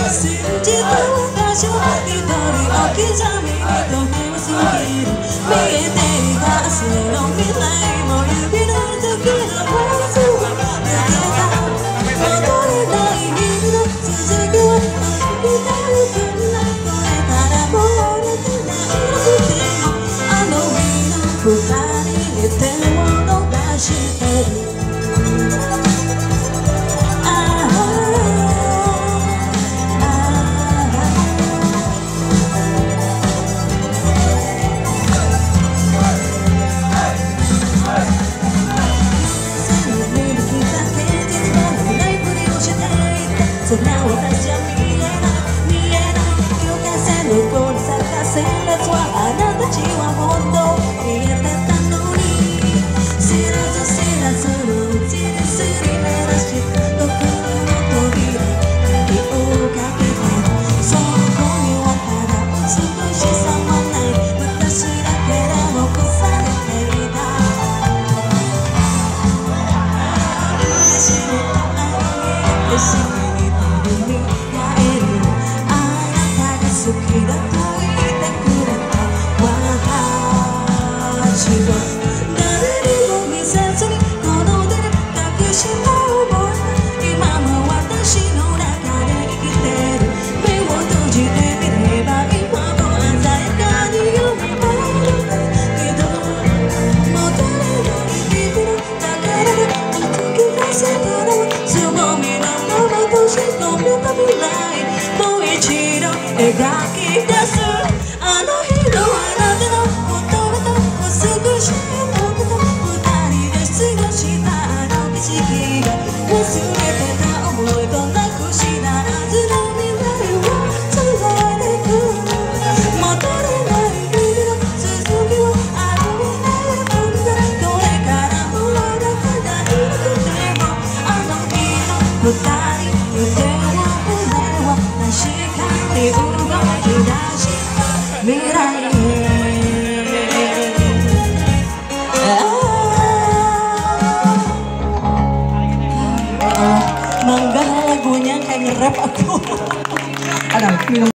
信じた私は一人置きじゃみにと手を過ぎる見えていた明日の未来も指の先のフォースは抜けた戻れない日々の続きは見たる分なこれからもうれてないなくてもあの日の二人に手を伸ばしてるそんな私じゃ見えない見えない境界線のこの咲かせ列はあなたたちは本当見えてたのに知らず知らずのうちにすり減らし心の扉鍵をかけてそこにはただ美しさもない私だけが残されていた嬉しい嬉しい好きだと言ってくれた私は誰にも見せずにこの手で抱きしめ思い今も私の中で生きてる目を閉じてみれば今も鮮やかに夢見るけど戻れない日々の宝で突き出せたのはつぼみのまま閉じ込めた未来もう一度描き出すあの日のあなたの求めた美しい僕と二人で過ごしたあの景色が忘れてた思いとなくしたはずの未来を繋いでいく戻れない日々の続きを歩みながらこれからもあなたがいなくてもあの日の二人に手を俺は確かに動き出した未来へmangga lagunya kayak nge-rap aku. Ada minum